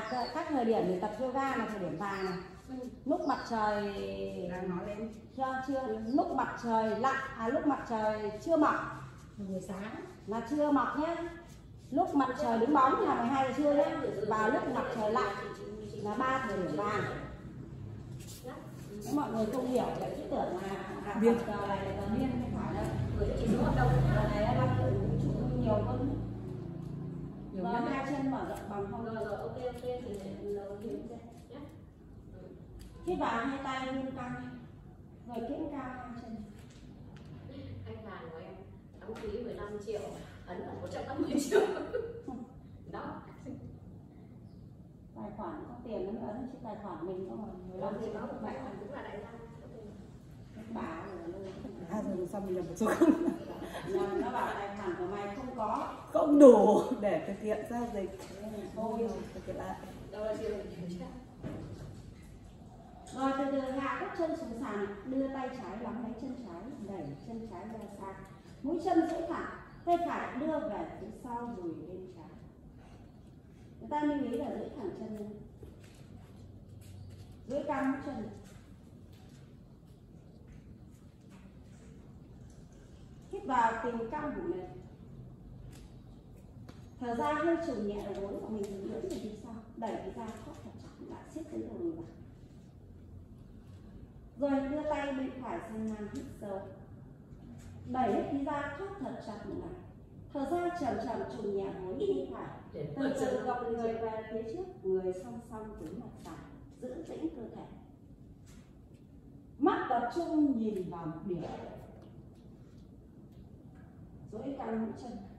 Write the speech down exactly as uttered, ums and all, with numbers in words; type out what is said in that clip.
là các thời điểm để tập yoga là thời điểm vàng này. Lúc mặt trời đang nói lên chưa chưa lúc mặt trời lặn, à lúc mặt trời chưa mọc buổi sáng là chưa mọc nhé. Lúc mặt trời đứng bóng là mười hai giờ trưa nhé. Và lúc mặt trời lặn là ba thời điểm vàng. Nếu mọi người không hiểu thì cứ tưởng là biết giờ này là giờ niên không phải đâu. Chỉ số hoạt động giờ này đang vũ trụ nhiều hơn. Rồi hai chân mở rộng bằng không? Rồi rồi ok ok thì đầu kiếm nhé. Hít vào hai tay luôn căng. Rồi kiễng cao hai chân. Khách hàng của em đóng phí mười lăm triệu, ấn là một trăm năm mươi triệu. Đó. Tài khoản có tiền nó ấn chứ tài khoản mình có mà mười lăm triệu nó Tài khoản cũng là đại gia. bà rồi luôn. à rồi xong mình làm một số không Nó bảo tài khoản của mày không có, không đủ để thực hiện giao dịch thôi thực hiện lại. Đâu là điều để kiểm tra. Rồi từ từ hạ các chân xuống sàn, đưa tay trái nắm lấy chân trái, đẩy chân trái ra xa, mũi chân duỗi thẳng, tay phải đưa về phía sau đùi bên trái. Người ta lưu ý là duỗi thẳng chân lên, duỗi cao mũi chân. Hít vào tìm căng bụng lên, thở ra hơi trùng nhẹ đầu gối của mình, lưỡi về phía sau, đẩy cái da thóp thật chặt lại, siết tới đầu người vào. Rồi đưa tay bên phải sang ngang, hít sâu, đẩy hết khí ra thóp thật chặt lại, thở ra chậm chậm trùng nhẹ gối bên phải, từ từ gập người về phía trước, người song song với mặt phải, giữ tĩnh cơ thể, mắt tập trung nhìn vào một điểm, duỗi căng mũi chân.